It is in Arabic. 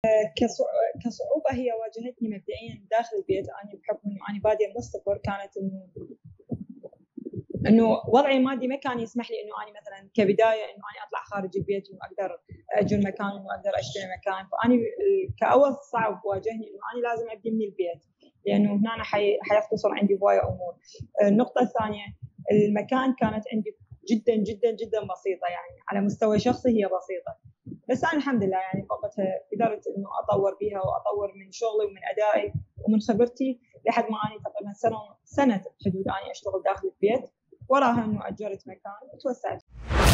كصعوبة هي واجهتني مبدئيا داخل البيت. أنا بحكم إنه أنا بادية من الصفر، كانت إنه وضعي المادي ما كان يسمح لي إنه أنا مثلا كبداية إنه أنا أطلع خارج البيت وأقدر أجر مكان وأقدر أشتري مكان. فأنا كأول صعب واجهني إنه أنا لازم أبدي من البيت، لأنه هنا حيختصر عندي هواية أمور. النقطة الثانية، المكان كانت عندي جدا جدا جدا بسيطة، يعني على مستوى شخصي هي بسيطة، بس أنا الحمد لله يعني وقتها قدرت إنه أطور بيها وأطور من شغلي ومن أدائي ومن خبرتي لحد ما أنا تقريبا سنة حدود أنا أشتغل داخل البيت، وراها إنه أجرت مكان وتوسعت.